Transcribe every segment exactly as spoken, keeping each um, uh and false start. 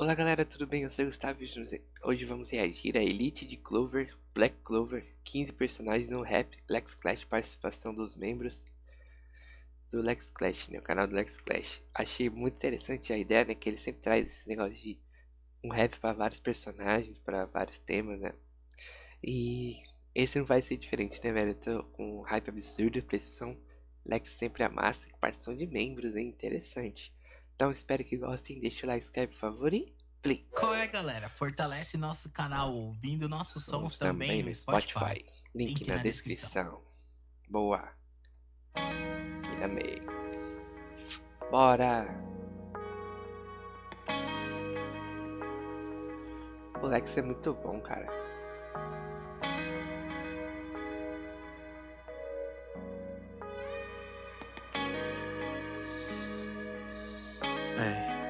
Olá galera, tudo bem? Eu sou o Gustavo e hoje vamos reagir a Elite de Clover, Black Clover, quinze personagens no rap, Lex Clash, participação dos membros do Lex Clash, né? O canal do Lex Clash. Achei muito interessante a ideia, né? Que ele sempre traz esse negócio de um rap para vários personagens, para vários temas, né? E esse não vai ser diferente, né, velho? Eu tô com um hype absurdo, pressão. Lex sempre amassa, participação de membros, hein? Interessante. Então espero que gostem, deixa o like, inscreve por favor e play. Qual é, galera? Fortalece nosso canal ouvindo nossos sons, sons também, também no Spotify. Spotify. Link, Link na, na descrição. descrição. Boa. E na meio. Bora. O Lex é muito bom, cara. É.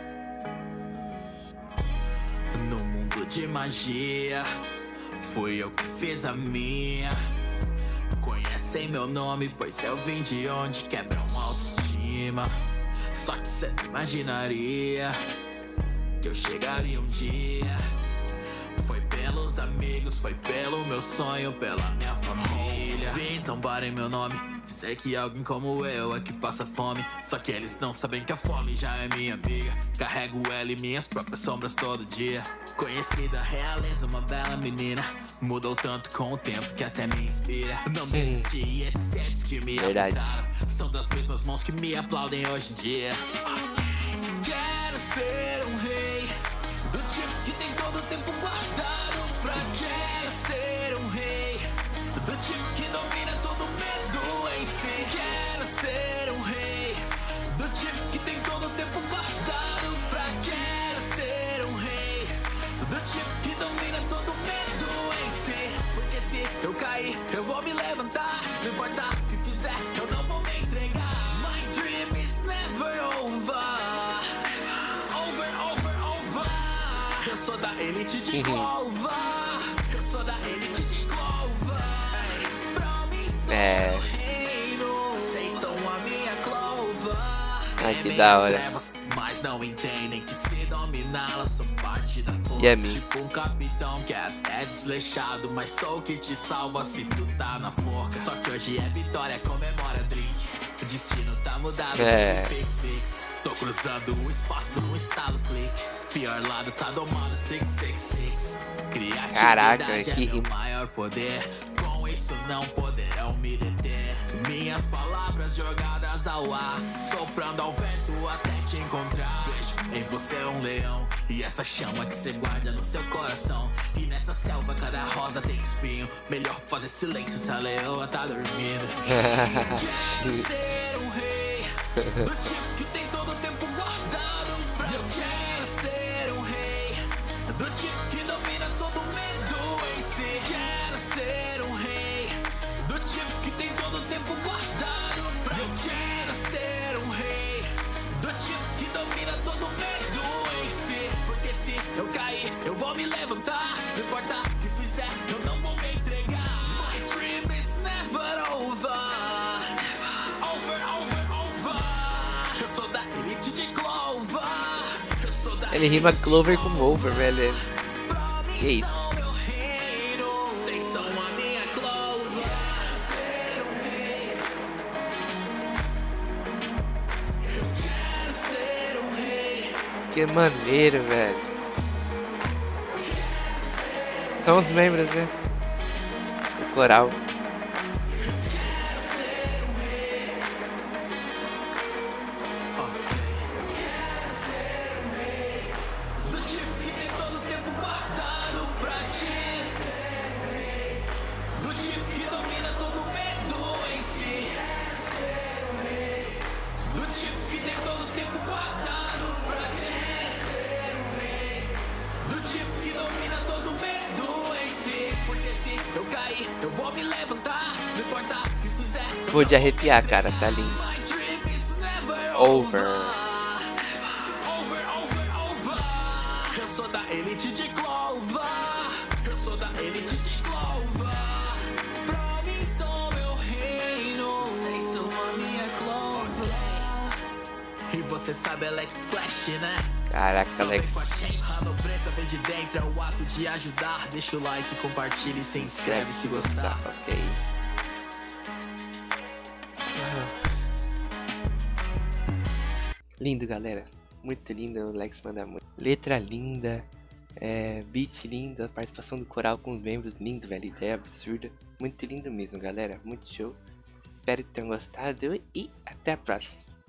No mundo de magia, fui eu que fiz a minha. Conhecem meu nome, pois eu vim de onde quebra uma autoestima. Só que cê imaginaria que eu chegaria um dia. Foi pelos amigos, foi pelo meu sonho, pela minha família. Vim zombar em meu nome, dizer que alguém como eu é que passa fome. Só que eles não sabem que a fome já é minha amiga. Carrego ela e minhas próprias sombras todo dia. Conhecida realeza, uma bela menina. Mudou tanto com o tempo que até me inspira. Não desisti e esses que me apontaram são das mesmas mãos que me aplaudem hoje em dia. Quero ser um rei, do tipo que tem todo o tempo guardado pra ti. Quero ser um rei, do tipo que domina todo medo em si. Quero ser um rei, do tipo que tem todo o tempo guardado pra ti. Quero ser um rei, do tipo que domina todo medo em si. Porque se eu cair, eu vou me levantar. Não importa o que fizer, eu não vou me entregar. My dream is never over. Eu sou da elite de Clover. Eu sou da elite de Clover. Pra mim sou é. meu reino. Vocês são a minha Clover. Ai, que da hora. Trevas, mas não entendem que se dominá-las sou parte da força. Yeah, tipo um capitão que é até desleixado, mas sou o que te salva se tu tá na forca. Só que hoje é vitória, comemora drink. O destino tá mudado, é. fix, fix. Tô cruzando o espaço, um estalo, clique. Pior lado tá domando seis seis seis. Criatividade Caraca, é que meu maior poder. Com isso não poderão me deter. Minhas palavras jogadas ao ar, soprando ao vento até te encontrar. Vejo em você um leão, e essa chama que você guarda no seu coração. E nessa selva cada rosa tem espinho. Melhor fazer silêncio se a leoa tá dormindo. Quero ser um rei, do tipo que tem todo o tempo guardado pra eu quero ser um rei, do tipo que domina todo medo em si. Quero ser um rei, do tipo que tem todo o tempo guardado pra eu quero ser um rei, do tipo que domina todo medo em si. Porque se eu cair, eu vou me levantar. Não importa o que fizer, eu não vou me entregar. My dream is never over. Ele rima Clover com Over, velho. Que isso? Que maneiro, velho. São os membros, né? O coral. Eu caí, eu vou me levantar. Não importa o que fizer. Vou de arrepiar, cara, tá lindo. Over. Eu sou da elite de Clover. Eu sou da elite de Clover. Pra mim sou meu reino. Vocês são a minha Clover. E você sabe Lex Clash, né? Caraca, Lex. A nobreza vem de dentro, é o ato de ajudar. Deixa o like, compartilha e se inscreve se gostar. Ok. Lindo, galera. Muito lindo, o Lex manda muito. Letra linda, é, beat lindo, a participação do coral com os membros lindo, velho. Ideia absurda. Muito lindo mesmo, galera. Muito show. Espero que tenham gostado e até a próxima.